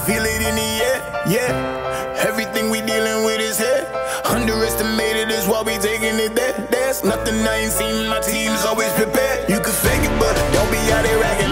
feel it in the air, yeah. Everything we dealing with is here. Underestimated is why we taking it there. There's nothing I ain't seen, my team's always prepared. You can fake it, but don't be out there ragging.